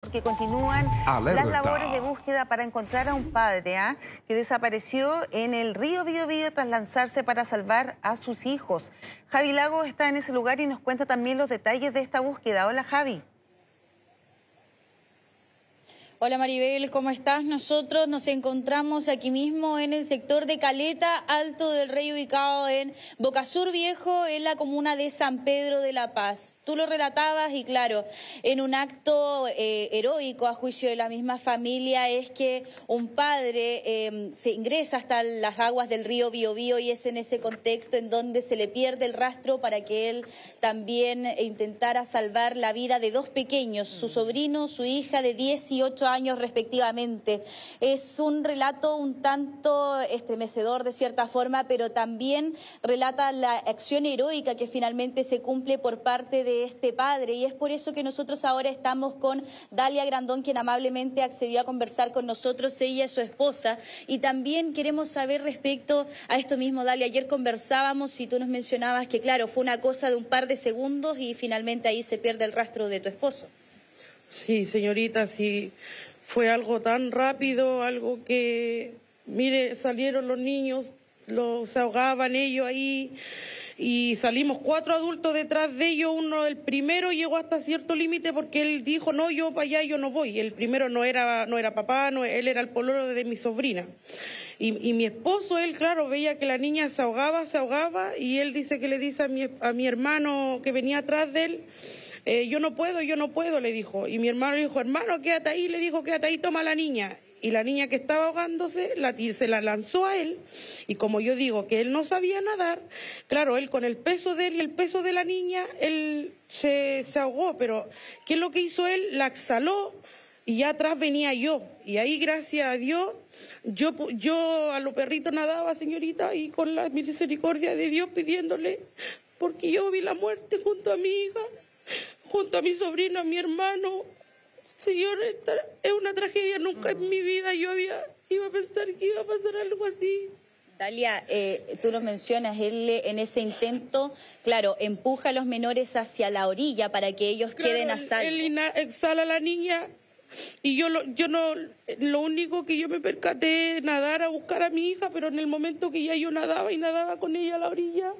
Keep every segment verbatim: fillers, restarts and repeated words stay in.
porque continúan Alerta. las labores de búsqueda para encontrar a un padre ¿eh? que desapareció en el río Biobío tras lanzarse para salvar a sus hijos. Javi Lago está en ese lugar y nos cuenta también los detalles de esta búsqueda. Hola, Javi. Hola Maribel, ¿cómo estás? Nosotros nos encontramos aquí mismo en el sector de Caleta, Alto del Rey, ubicado en Bocasur Viejo, en la comuna de San Pedro de la Paz. Tú lo relatabas y claro, en un acto eh, heroico a juicio de la misma familia es que un padre eh, se ingresa hasta las aguas del río Biobío y es en ese contexto en donde se le pierde el rastro para que él también intentara salvar la vida de dos pequeños, su sobrino, su hija de diez y ocho años respectivamente. Es un relato un tanto estremecedor de cierta forma, pero también relata la acción heroica que finalmente se cumple por parte de este padre, y es por eso que nosotros ahora estamos con Dalia Grandón, quien amablemente accedió a conversar con nosotros. Ella es su esposa, y también queremos saber respecto a esto mismo. Dalia, ayer conversábamos y tú nos mencionabas que claro, fue una cosa de un par de segundos y finalmente ahí se pierde el rastro de tu esposo. Sí, señorita, sí, fue algo tan rápido, algo que, mire, salieron los niños, los, se ahogaban ellos ahí, y salimos cuatro adultos detrás de ellos. Uno, el primero, llegó hasta cierto límite porque él dijo, no, yo para allá yo no voy. El primero no era, no era papá, no, él era el pololo de mi sobrina. Y, y mi esposo, él, claro, veía que la niña se ahogaba, se ahogaba, y él dice que le dice a mi, a mi hermano que venía atrás de él, Eh, yo no puedo, yo no puedo, le dijo. Y mi hermano le dijo, hermano, quédate ahí, le dijo, quédate ahí, toma a la niña. Y la niña que estaba ahogándose, la, se la lanzó a él. Y como yo digo que él no sabía nadar, claro, él con el peso de él y el peso de la niña, él se, se ahogó. Pero, ¿qué es lo que hizo él? La exhaló y ya atrás venía yo. Y ahí, gracias a Dios, yo, yo a los perritos nadaba, señorita, y con la misericordia de Dios pidiéndole, porque yo vi la muerte junto a mi hija, junto a mi sobrino, a mi hermano. Señor, esta es una tragedia. Nunca en mi vida yo había iba a pensar que iba a pasar algo así. Dalia, eh, tú lo mencionas, él en ese intento, claro, empuja a los menores hacia la orilla para que ellos claro, queden a salvo. Él, él exhala a la niña y yo, lo, yo no, lo único que yo me percaté es nadar a buscar a mi hija, pero en el momento que ya yo nadaba y nadaba con ella a la orilla,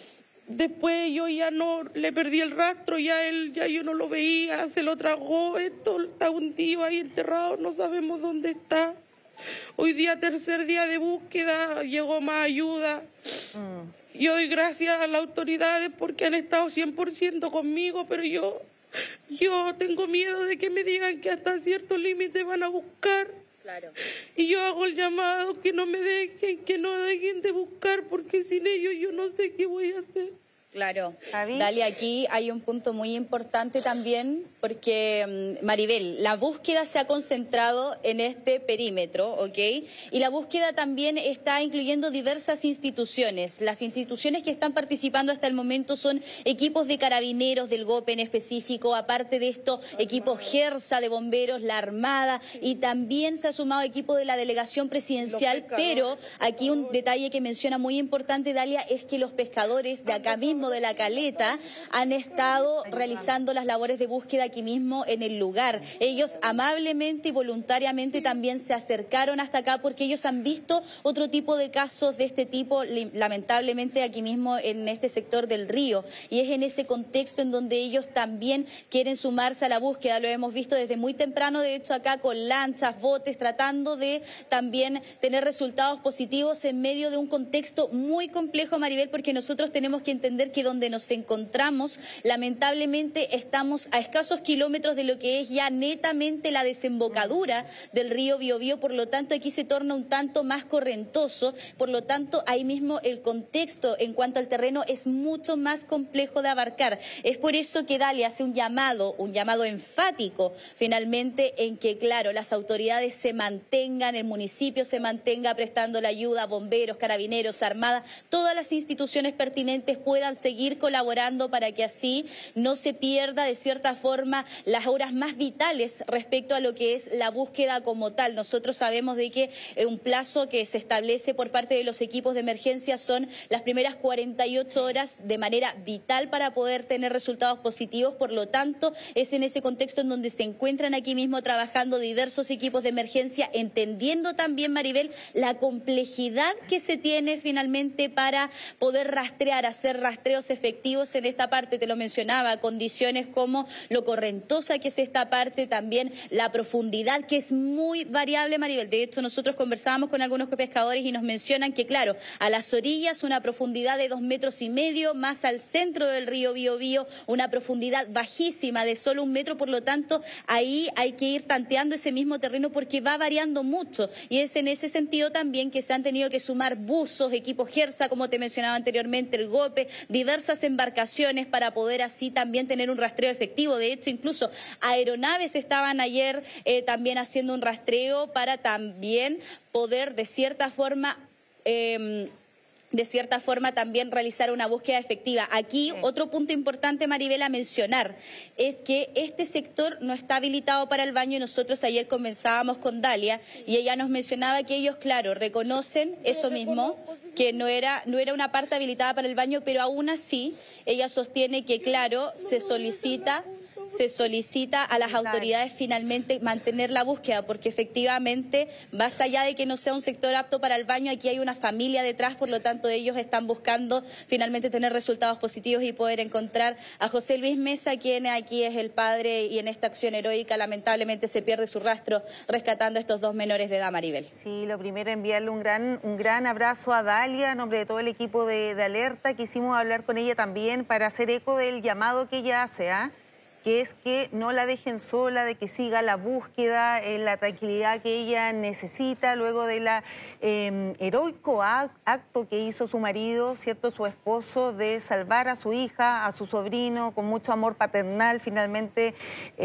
después yo ya no le perdí el rastro, ya él, ya yo no lo veía, se lo tragó, esto está hundido ahí enterrado, no sabemos dónde está. Hoy día, tercer día de búsqueda, llegó más ayuda. Mm. Yo doy gracias a las autoridades porque han estado cien por ciento conmigo, pero yo, yo tengo miedo de que me digan que hasta cierto límite van a buscar. Claro. Y yo hago el llamado que no me dejen, que no dejen de buscar, porque sin ellos yo no sé qué voy a hacer. Claro. Dale, aquí hay un punto muy importante también, porque Maribel, la búsqueda se ha concentrado en este perímetro, ¿ok? Y la búsqueda también está incluyendo diversas instituciones. Las instituciones que están participando hasta el momento son equipos de carabineros, del G O P en específico, aparte de esto, equipos GERSA de bomberos, la Armada, y también se ha sumado equipo de la delegación presidencial, pero aquí un detalle que menciona muy importante, Dalia, es que los pescadores de acá mismo, de la Caleta, han estado realizando las labores de búsqueda aquí mismo en el lugar. Ellos amablemente y voluntariamente también se acercaron hasta acá porque ellos han visto otro tipo de casos de este tipo, lamentablemente aquí mismo en este sector del río, y es en ese contexto en donde ellos también quieren sumarse a la búsqueda. Lo hemos visto desde muy temprano, de hecho acá con lanchas, botes, tratando de también tener resultados positivos en medio de un contexto muy complejo, Maribel, porque nosotros tenemos que entender que donde nos encontramos, lamentablemente estamos a escasos kilómetros de lo que es ya netamente la desembocadura del río Biobío, por lo tanto aquí se torna un tanto más correntoso, por lo tanto ahí mismo el contexto en cuanto al terreno es mucho más complejo de abarcar. Es por eso que Dalia hace un llamado, un llamado enfático finalmente en que, claro, las autoridades se mantengan, el municipio se mantenga prestando la ayuda, bomberos, carabineros, armada, todas las instituciones pertinentes puedan seguir colaborando para que así no se pierda de cierta forma las horas más vitales respecto a lo que es la búsqueda como tal. Nosotros sabemos de que un plazo que se establece por parte de los equipos de emergencia son las primeras cuarenta y ocho horas de manera vital para poder tener resultados positivos. Por lo tanto, es en ese contexto en donde se encuentran aquí mismo trabajando diversos equipos de emergencia, entendiendo también, Maribel, la complejidad que se tiene finalmente para poder rastrear, hacer rastreos efectivos en esta parte. Te lo mencionaba, condiciones como lo correntosa que es esta parte, también la profundidad que es muy variable, Maribel. De hecho, nosotros conversábamos con algunos pescadores y nos mencionan que, claro, a las orillas una profundidad de dos metros y medio, más al centro del río Biobío una profundidad bajísima de solo un metro. Por lo tanto, ahí hay que ir tanteando ese mismo terreno porque va variando mucho, y es en ese sentido también que se han tenido que sumar buzos, equipos Gersa, como te mencionaba anteriormente, el GOPE, diversas embarcaciones para poder así también tener un rastreo efectivo. De hecho, incluso aeronaves estaban ayer eh, también haciendo un rastreo para también poder de cierta forma... Eh, de cierta forma también realizar una búsqueda efectiva. Aquí, sí. Otro punto importante, Maribel, a mencionar, es que este sector no está habilitado para el baño, y nosotros ayer conversábamos con Dalia, y ella nos mencionaba que ellos, claro, reconocen eso mismo, que no era, no era una parte habilitada para el baño, pero aún así, ella sostiene que, claro, se solicita... se solicita a las autoridades finalmente mantener la búsqueda, porque efectivamente, más allá de que no sea un sector apto para el baño, aquí hay una familia detrás. Por lo tanto, ellos están buscando finalmente tener resultados positivos y poder encontrar a José Luis Mesa, quien aquí es el padre, y en esta acción heroica lamentablemente se pierde su rastro rescatando a estos dos menores de edad, Maribel. Sí, lo primero, enviarle un gran, un gran abrazo a Dalia, en nombre de todo el equipo de, de Alerta. Quisimos hablar con ella también para hacer eco del llamado que ella hace, ¿ah? ¿eh? que es que no la dejen sola, de que siga la búsqueda, eh, la tranquilidad que ella necesita luego de la eh, heroico acto que hizo su marido, ¿cierto?, su esposo, de salvar a su hija, a su sobrino, con mucho amor paternal. Finalmente,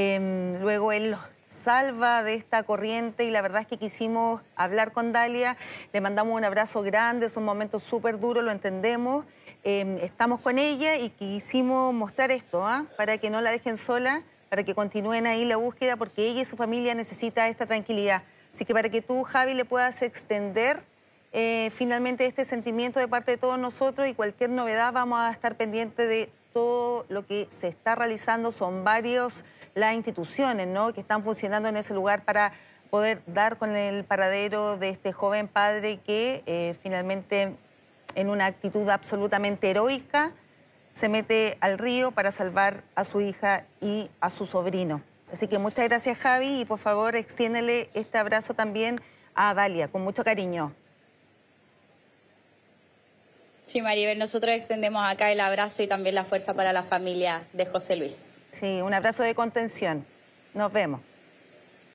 eh, luego él los salva de esta corriente, y la verdad es que quisimos hablar con Dalia. Le mandamos un abrazo grande, es un momento súper duro, lo entendemos. Eh, estamos con ella y quisimos mostrar esto, ¿eh? para que no la dejen sola, para que continúen ahí la búsqueda, porque ella y su familia necesitan esta tranquilidad. Así que para que tú, Javi, le puedas extender eh, finalmente este sentimiento de parte de todos nosotros, y cualquier novedad vamos a estar pendientes de todo lo que se está realizando. Son varios las instituciones, ¿no?, que están funcionando en ese lugar para poder dar con el paradero de este joven padre que eh, finalmente, en una actitud absolutamente heroica, se mete al río para salvar a su hija y a su sobrino. Así que muchas gracias, Javi, y por favor extiéndele este abrazo también a Dalia, con mucho cariño. Sí, Maribel, nosotros extendemos acá el abrazo y también la fuerza para la familia de José Luis. Sí, un abrazo de contención. Nos vemos.